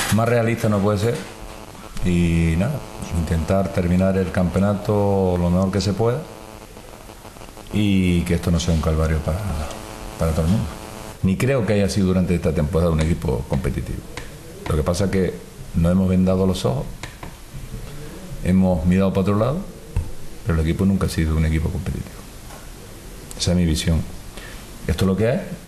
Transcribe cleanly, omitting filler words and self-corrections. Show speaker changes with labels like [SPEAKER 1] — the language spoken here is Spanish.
[SPEAKER 1] Más realista no puede ser. Y nada, intentar terminar el campeonato lo mejor que se pueda y que esto no sea un calvario para todo el mundo. Ni creo que haya sido durante esta temporada un equipo competitivo. Lo que pasa es que nos hemos vendado los ojos, hemos mirado para otro lado, pero el equipo nunca ha sido un equipo competitivo. Esa es mi visión. Esto es lo que es.